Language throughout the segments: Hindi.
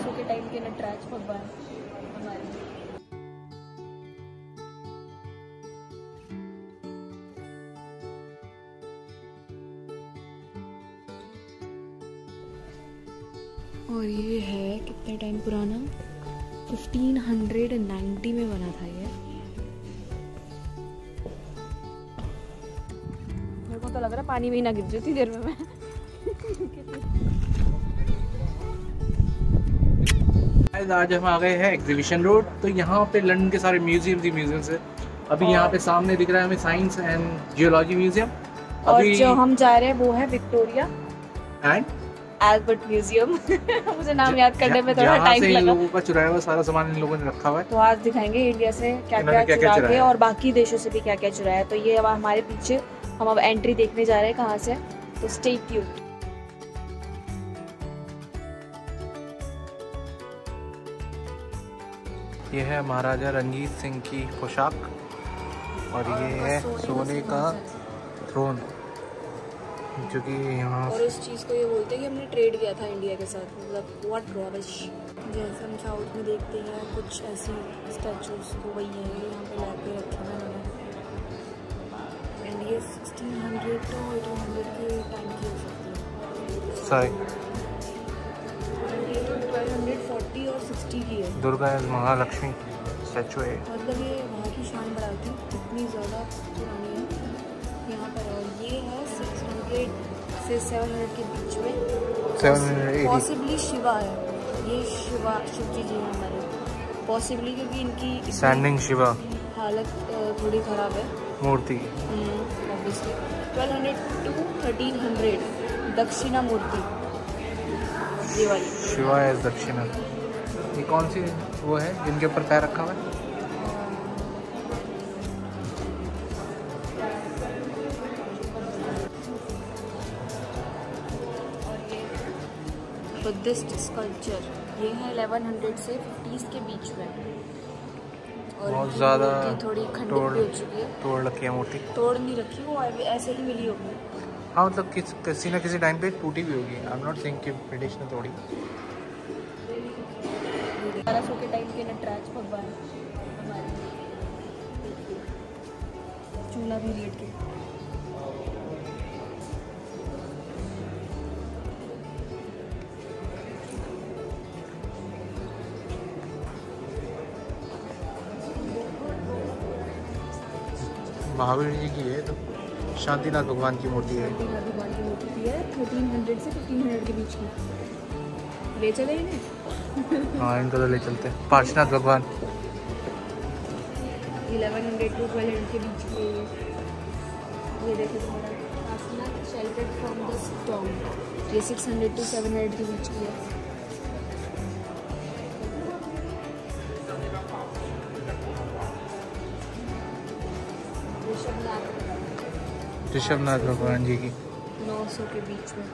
1200 के टाइम के नटराज भगवान हमारे। और ये है कितने टाइम पुराना, 1590 में बना था ये। मेरे को तो लग रहा है पानी में ही ना गिर जाती देर में मैं। आज हम आ गए हैं एग्जीबिशन रोड। तो यहाँ पे लंदन के सारे म्यूजियम्स है। अभी यहाँ पे सामने दिख रहा है हमें साइंस एंड जियोलॉजी म्यूजियम। और जो हम जा रहे हैं वो है विक्टोरिया एंड एल्बर्ट म्यूजियम। मुझे नाम याद करने में थोड़ा टाइम लगा। इन लोगों का चुराया हुआ सारा सामान इन लोगों ने रखा हुआ है। तो आज दिखाएंगे इंडिया से क्या क्या चुरा के और बाकी देशों से भी क्या क्या चुराया है। तो ये अब हमारे पीछे, हम अब एंट्री देखने जा रहे हैं कहाँ से। तो स्टे ट्यून्ड। ये है महाराजा रंजीत सिंह की पोशाक और ये है सोने का थ्रोन जो कि यहाँ। और इस चीज़ को ये बोलते हैं कि हमने ट्रेड किया था इंडिया के साथ, मतलब व्हाट रॉबिश। जैसे हम साउथ में देखते हैं कुछ ऐसी स्टैचूज, तो वही है यहाँ पे ला के रखे हैं उन्होंने। एंड ये 1600 to 1800 के टाइम की हो सकती है। सॉरी 1240 और 60 की है। दुर्गा महालक्ष्मी स्टैचू है। मतलब ये वहाँ की शान बढ़ाती इतनी ज़्यादा पुरानी है यहाँ पर। और ये है 600 से 700 के बीच में। 780 पॉसिबली शिवा है ये। शिव जी है हमारे पॉसिबली, क्योंकि इनकी स्टैंडिंग शिवा हालत थोड़ी ख़राब है मूर्ति। ऑब्वियसली 1200 to 1300 दक्षिणा मूर्ति ये वाली। शिवा है दक्षिणा। ये कौन सी वो है जिनके ऊपर पैर रखा हुआ है? बुद्धिस्ट स्कल्पचर ये है 1100 से 50 के बीच में। और बहुत ज़्यादा थोड़ी खंडित भी हो चुकी है। तोड़ रखी है मूर्ति। तोड़ नहीं रखी, वो ऐसे ही मिली होगी। हाँ मतलब किसी ना किसी टाइम पे टूटी भी होगी। आई एम नॉट सेइंग कि ब्रिटिश ने तोड़ी। 1200 के टाइम के नटराज भगवान हमारे। चूल्हा भी लेट के। महावीर जी की है, तो शांतिनाथ भगवान की मूर्ति है। भगवान की मूर्ति भी है 1300 से 1500 के बीच की। ले चले इन्हें। हाँ इनको तो ले चलते हैं। पार्श्वनाथ भगवान 1100 to 1200 के बीच की। ये देखो तुम्हारा Parshvanath sheltered from the storm. ये 600 to 700 के बीच की है। ऋषभनाथ भगवान जी की 900 के बीच में।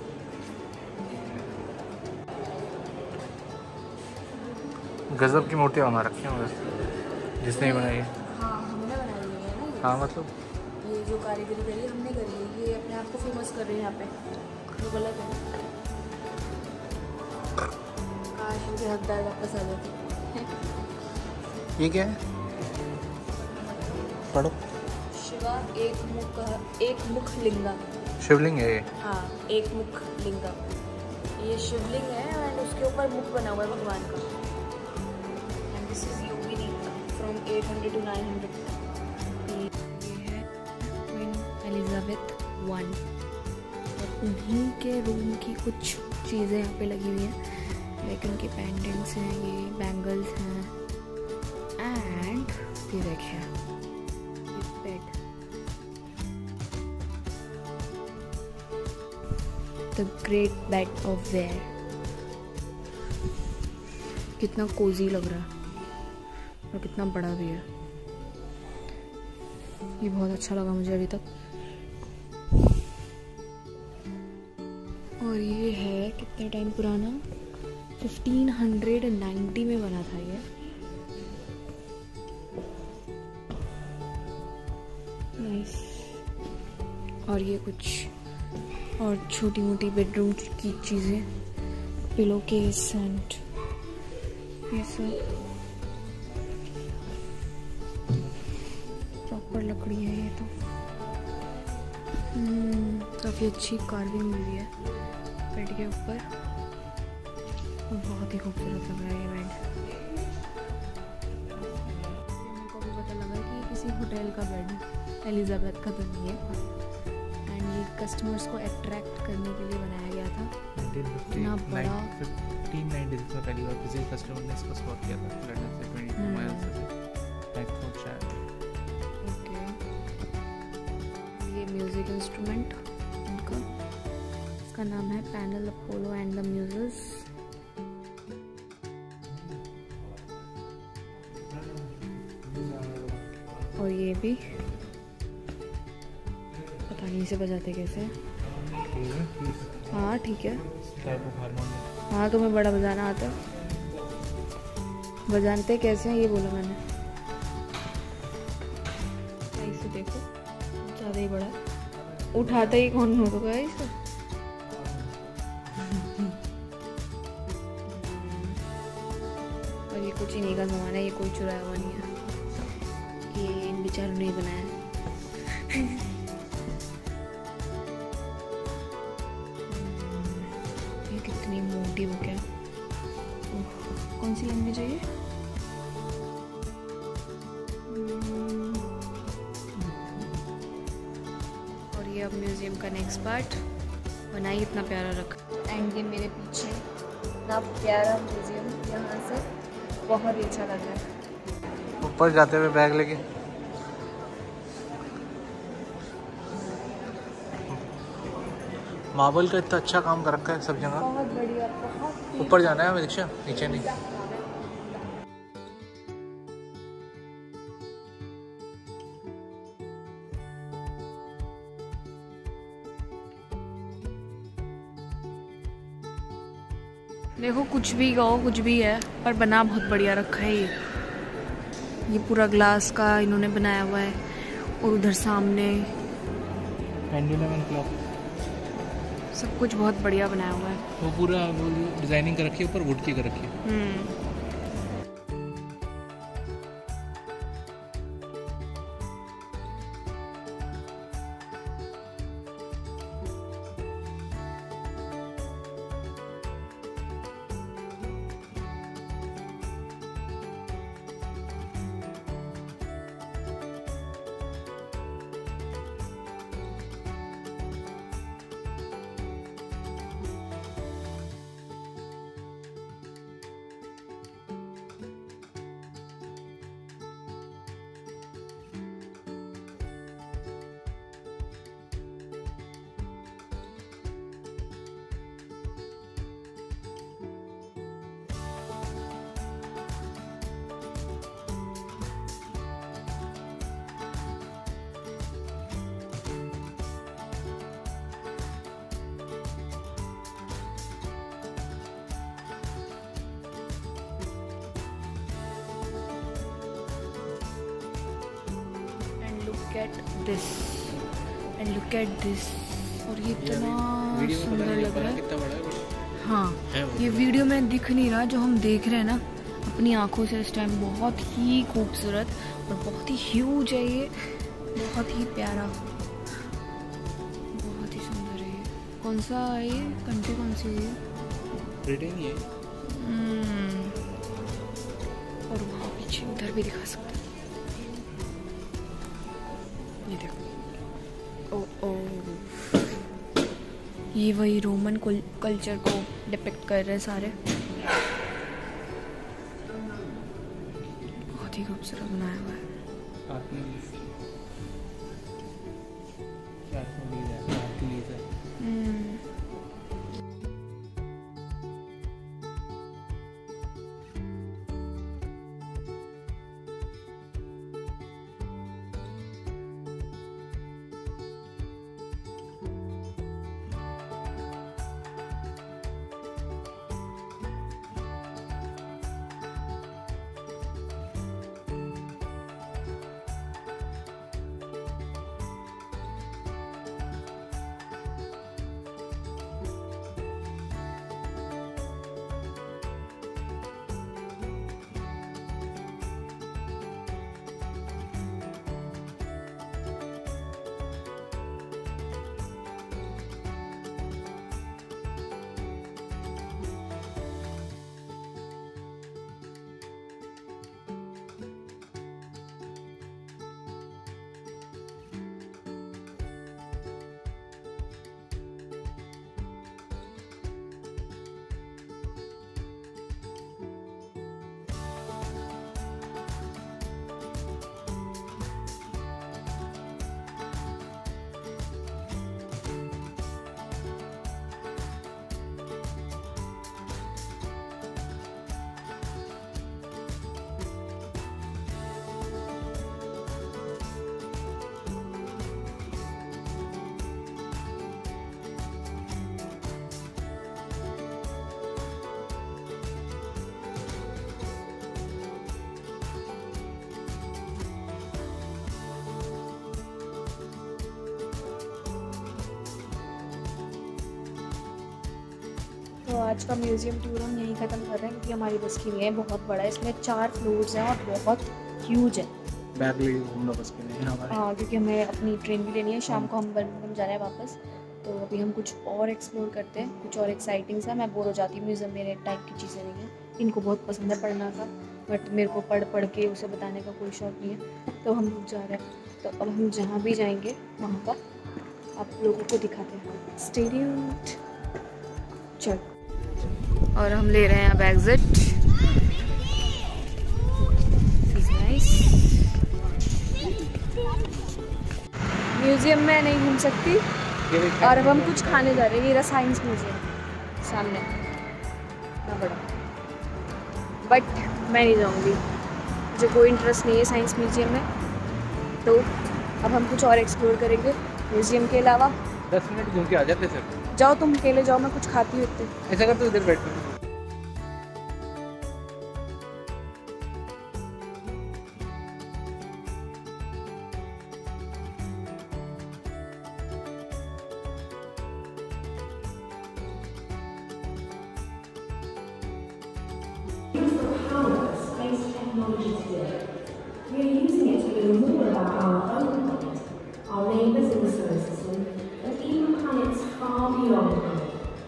गजब की मूर्तियाँ बना रखी हैं जिसने बनाई है। हाँ हमने बनाई है ना। हाँ मतलब ये जो कारीगरी करी है हमने करी है। ये अपने आप को फेमस कर रहे हैं यहाँ पे, तो गलत है। काश मुझे हकदार वापस आ जाते। ये क्या है? पढ़ो। शिवा एक मुख लिंगा। शिवलिंग है ये। हाँ एक मुख लिंगा, ये शिवलिंग है एंड उसके ऊपर मुख बना हुआ है भगवान का। एंड दिस इज योगिनी फ्रॉम 800 to 900। ये है क्वीन एलिजाबेथ 1 और उन्हीं के रूम की कुछ चीज़ें यहाँ पे लगी हुई हैं। लाइक उनके पेंडेंट्स हैं, ये बैंगल्स हैं एंड ये देखिए bed. The great bed of Ware. कितना कोजी लग रहा है और कितना बड़ा भी है। ये बहुत अच्छा लगा मुझे अभी तक। और ये है कितने टाइम पुराना, 1590 में बना था ये। नाइस। और ये कुछ और छोटी मोटी बेडरूम की चीज़ें, पिलो केस एंड ये सब प्रॉपर लकड़ी है ये तो। काफ़ी अच्छी कार्विंग हुई है बेड के ऊपर और बहुत ही खूबसूरत लग रहा है ये बेड। मेरे को भी पता लगा कि ये किसी होटल का बेड है, एलिजाबेथ का तो नहीं है। एंड ये कस्टमर्स को अट्रैक्ट करने के लिए बनाया गया था। इतना बड़ा 1596 में पहली बार किसी कस्टमर ने इसको स्पॉट किया था लंदन से 22 माइल से बेडफोर्डशायर। ओके, ये म्यूजिक इंस्ट्रूमेंट उनका, इसका नाम है panel Apollo and the Muses. और ये भी पता नहीं इसे बजाते कैसे। हाँ ठीक है, हाँ तुम्हें बड़ा बजाना आता है, बजाते कैसे हैं ये बोला मैंने। इसे देखो ज़्यादा ही बड़ा, उठाता ही कौन होगा इसे। और ये कुछ इन्हीं का सामान है, ये कोई चुराया हुआ नहीं है, ये इन बेचारों ने ही बनाया है। ये कितनी मोटी बुक है। कौन सी लैंग्वेज है ये? और ये अब म्यूजियम का नेक्स्ट पार्ट बनाई इतना प्यारा रखा। एंड ये मेरे पीछे इतना प्यारा म्यूजियम, यहाँ से बहुत ही अच्छा लग रहा है। ऊपर जाते हुए बैग लेके मार्बल का इतना अच्छा काम कर रखा है सब जगह। बहुत बढ़िया, बहुत ऊपर जाना है हमें, दीक्षा नीचे नहीं। देखो कुछ भी कहो, कुछ भी है, पर बना बहुत बढ़िया रखा है ये पूरा ग्लास का इन्होंने बनाया हुआ है। और उधर सामने पेंडुलम एंड क्लॉक, सब कुछ बहुत बढ़िया बनाया हुआ है। वो पूरा वो डिजाइनिंग कर रखी है, ऊपर वुड की कर रखी है। at this and look at this। और ये इतना सुंदर लग रहा है। कितना बड़ा है? हाँ, ये वीडियो में दिख नहीं रहा, जो हम देख रहे हैं ना अपनी आंखों से इस टाइम, बहुत ही खूबसूरत और बहुत ही ह्यूज है ये, बहुत ही प्यारा, बहुत ही सुंदर है ये। कौन सा है ये, कंट्री कौन सी है? ब्रिटेन ही है। और वहाँ पीछे उधर भी दिखा सकते हैं, ये देखो। ओ ये वही रोमन कल्चर को डिपिक्ट कर रहे हैं सारे। बहुत ही खूबसूरत बनाया हुआ है। तो आज का म्यूज़ियम टूर हम यहीं ख़त्म कर रहे हैं क्योंकि हमारी बस की नहीं है, बहुत बड़ा है, इसमें 4 फ्लोर्स हैं और बहुत ह्यूज है। बैग ले घूमना बस के लिए हमारे। हाँ, क्योंकि हमें अपनी ट्रेन भी लेनी है, शाम को हम बर्मिंघम जा रहे हैं वापस। तो अभी हम कुछ और एक्सप्लोर करते हैं, कुछ और एक्साइटिंग सा। मैं बोर हो जाती हूँ, म्यूज़ियम मेरे टाइप की चीज़ें नहीं हैं। इनको बहुत पसंद है पढ़ना का, बट मेरे को पढ़ के उसे बताने का कोई शौक नहीं है। तो हम लोग जा रहे हैं, तो अब हम जहाँ भी जाएंगे वहाँ का आप लोगों को दिखाते हैं। Stay tuned. चल, और हम ले रहे हैं अब एग्जिट। म्यूजियम में नहीं घूम सकती और अब हम कुछ खाने जा रहे हैं। ये रहा साइंस म्यूजियम सामने, इतना बड़ा, बट मैं नहीं जाऊंगी, मुझे कोई इंटरेस्ट नहीं है साइंस म्यूजियम में। तो अब हम कुछ और एक्सप्लोर करेंगे म्यूजियम के अलावा। 10 मिनट घूम के आ जाते सर। जाओ तुम अकेले जाओ, मैं कुछ खाती हूँ इतने। ऐसा कर तो इधर बैठ। We are using it to learn more about our own planet, our neighbours in the solar system, and even planets far beyond Earth.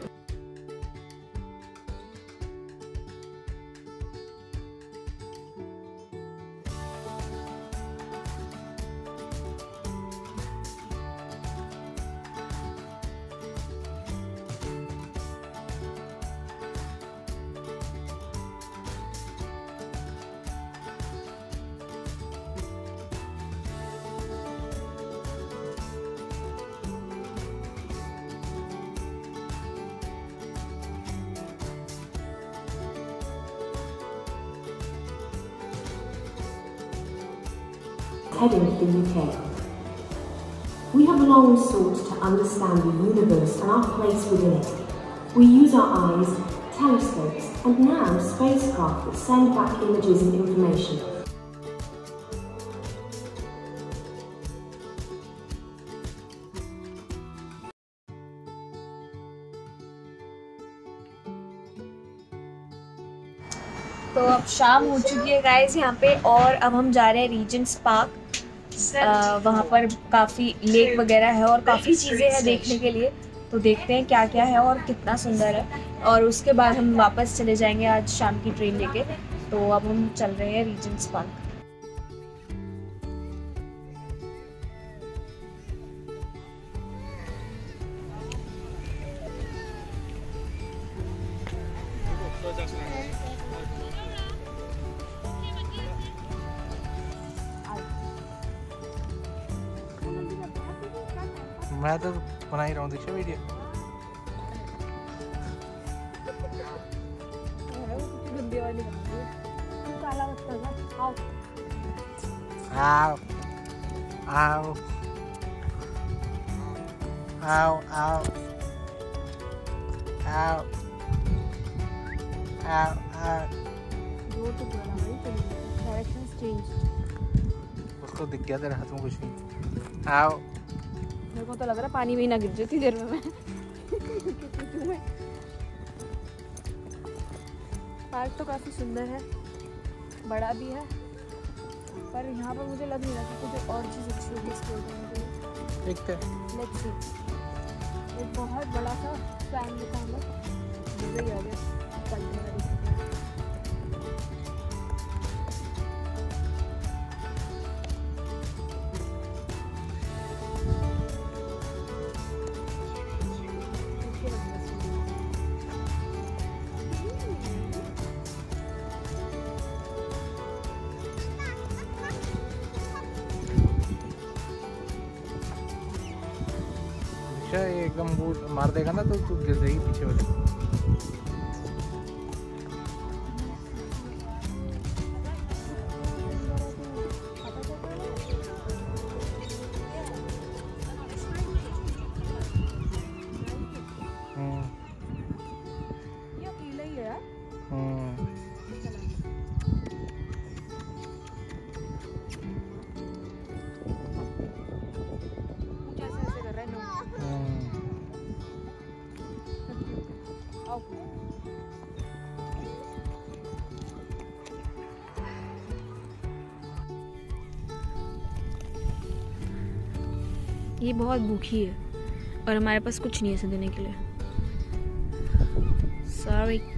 Heading to the UK. We have long sought to understand the universe and our place within it. We use our eyes, telescopes, and now spacecraft that send back images and information. तो अब शाम हो चुकी है गाइस यहाँ पे, और अब हम जा रहे हैं रीजेंट्स पार्क। वहाँ पर काफ़ी लेक वगैरह है और काफ़ी चीज़ें हैं देखने के लिए। तो देखते हैं क्या क्या है और कितना सुंदर है, और उसके बाद हम वापस चले जाएंगे आज शाम की ट्रेन लेके। तो अब हम चल रहे हैं रीजेंट्स पार्क। मैं तो बना ही रहा हूँ दीक्षा वीडियो। आओ आओ आओ आओ आओ आओ आओ। उसको दिख गया तेरे हाथ में कुछ नहीं। आओ। मेरे को तो लग रहा है पानी में ही ना गिर जाती देर में मैं। पार्क तो काफ़ी सुंदर है, बड़ा भी है, पर यहाँ पर मुझे लग नहीं रहा कि कुछ और चीज़ अच्छी होगी इसके ऊपर। देखते हैं। Let's see. एक बहुत बड़ा सा फैन दिखा हमें, मज़ा ही आ गया चलने का। ये एकदम बूट मार देगा ना तो तू गिर जाएगी पीछे वाले। ये अकेला ही है। आओ। ये बहुत भूखी है और हमारे पास कुछ नहीं है इसे देने के लिए। सॉरी।